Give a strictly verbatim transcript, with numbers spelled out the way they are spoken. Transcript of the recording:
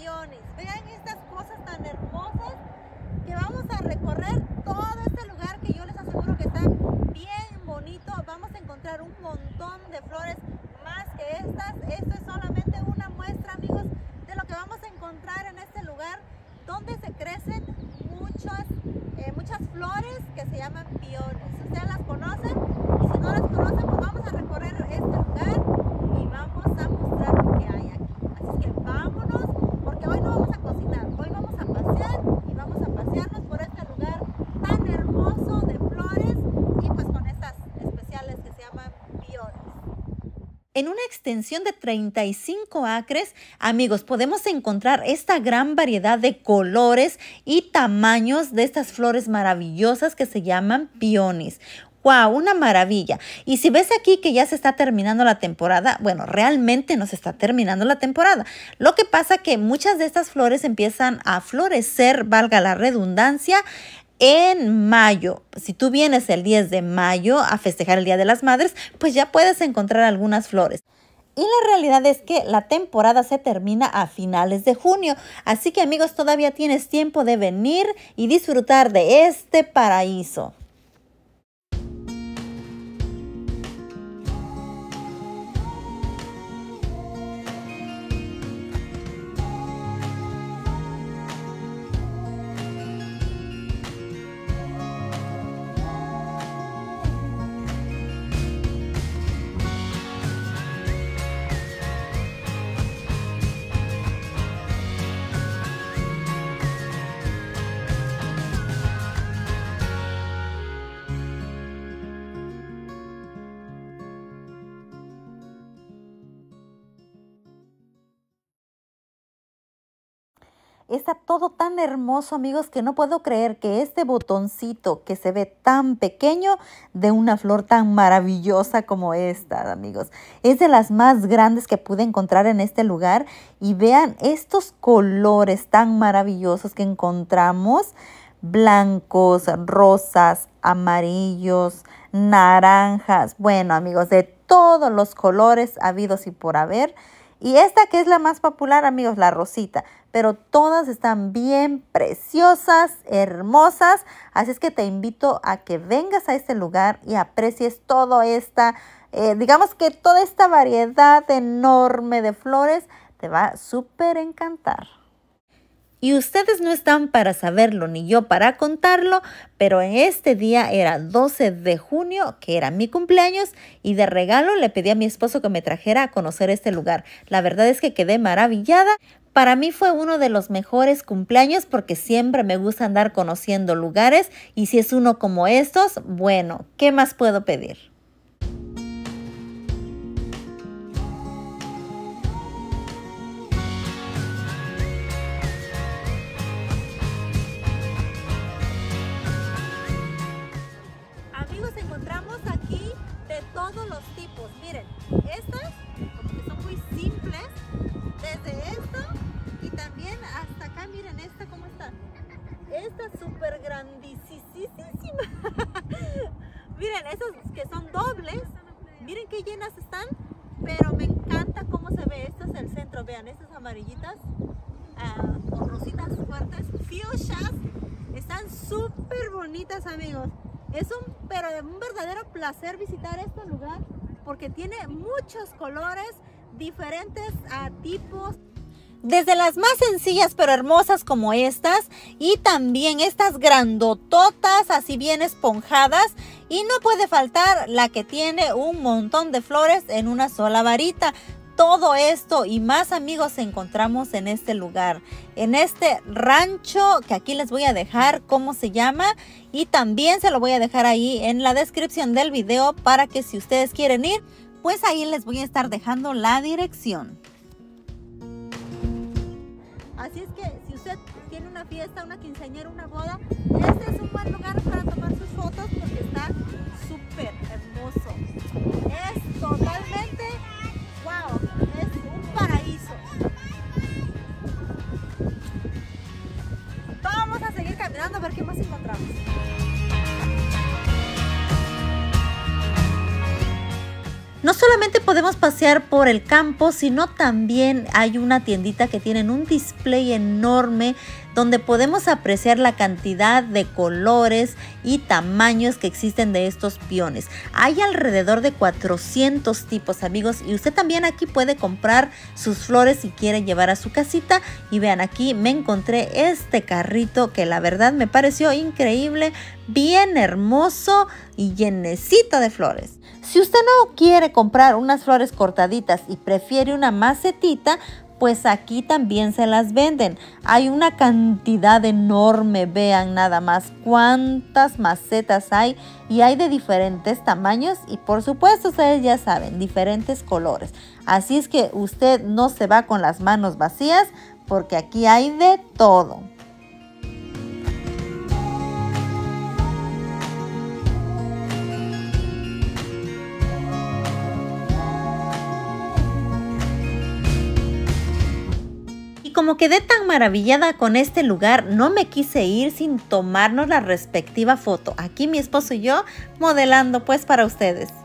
piones. Vean estas cosas tan hermosas que vamos a recorrer todo este lugar que yo les aseguro que está bien bonito. Vamos a encontrar un montón de flores más que estas. Esto es solamente una muestra, amigos, de lo que vamos a encontrar en este lugar donde se crecen muchas, eh, muchas flores que se llaman piones. ¿Ustedes las conocen? Y si no las conocen, pues vamos a recorrer este lugar y vamos a mostrar lo que hay aquí. Así que vámonos, porque hoy no vamos a cocinar, hoy vamos a pasear y vamos a pasearnos por este lugar tan hermoso de flores y pues con estas especiales que se llaman piones. En una extensión de treinta y cinco acres, amigos, podemos encontrar esta gran variedad de colores y tamaños de estas flores maravillosas que se llaman piones. ¡Wow! Una maravilla. Y si ves aquí que ya se está terminando la temporada, bueno, realmente no se está terminando la temporada. Lo que pasa que muchas de estas flores empiezan a florecer, valga la redundancia, en mayo. Si tú vienes el diez de mayo a festejar el Día de las Madres, pues ya puedes encontrar algunas flores. Y la realidad es que la temporada se termina a finales de junio. Así que, amigos, todavía tienes tiempo de venir y disfrutar de este paraíso. Está todo tan hermoso, amigos, que no puedo creer que este botoncito que se ve tan pequeño de una flor tan maravillosa como esta, amigos. Es de las más grandes que pude encontrar en este lugar. Y vean estos colores tan maravillosos que encontramos. Blancos, rosas, amarillos, naranjas. Bueno, amigos, de todos los colores habidos y por haber. Y esta que es la más popular, amigos, la rosita. Pero todas están bien preciosas, hermosas. Así es que te invito a que vengas a este lugar y aprecies toda esta, eh, digamos que toda esta variedad enorme de flores. Te va a súper encantar. Y ustedes no están para saberlo ni yo para contarlo, pero en este día era doce de junio, que era mi cumpleaños, y de regalo le pedí a mi esposo que me trajera a conocer este lugar. La verdad es que quedé maravillada. Para mí fue uno de los mejores cumpleaños porque siempre me gusta andar conociendo lugares y si es uno como estos, bueno, ¿qué más puedo pedir? Amigos, encontramos aquí de todos los tipos. Miren, estas como que son muy simples, desde esto y también hasta acá. Miren esta cómo está. Esta es súper grandísima. Miren, esas que son dobles. Miren qué llenas están. Pero me encanta cómo se ve. Este es el centro. Vean, estas amarillitas uh, o rositas fuertes. Fuchsias. Están súper bonitas, amigos. Es un, pero un verdadero placer visitar este lugar porque tiene muchos colores, diferentes uh, tipos. Desde las más sencillas pero hermosas como estas y también estas grandototas así bien esponjadas. Y no puede faltar la que tiene un montón de flores en una sola varita. Todo esto y más, amigos, encontramos en este lugar, en este rancho que aquí les voy a dejar cómo se llama y también se lo voy a dejar ahí en la descripción del video para que si ustedes quieren ir, pues ahí les voy a estar dejando la dirección. Así es que si usted tiene una fiesta, una quinceañera, una boda, este es un buen lugar para tomar sus fotos porque está súper hermoso. Es totalmente, wow, es un paraíso. Vamos a seguir caminando a ver qué más encontramos. No solamente podemos pasear por el campo, sino también hay una tiendita que tienen un display enorme donde podemos apreciar la cantidad de colores y tamaños que existen de estos piones. Hay alrededor de cuatrocientos tipos, amigos, y usted también aquí puede comprar sus flores si quiere llevar a su casita. Y vean, aquí me encontré este carrito que la verdad me pareció increíble, bien hermoso y llenecito de flores. Si usted no quiere comprar unas flores cortaditas y prefiere una macetita, pues aquí también se las venden. Hay una cantidad enorme, vean nada más cuántas macetas hay, y hay de diferentes tamaños y por supuesto ustedes ya saben, diferentes colores. Así es que usted no se va con las manos vacías porque aquí hay de todo. Como quedé tan maravillada con este lugar, no me quise ir sin tomarnos la respectiva foto. Aquí mi esposo y yo modelando pues para ustedes.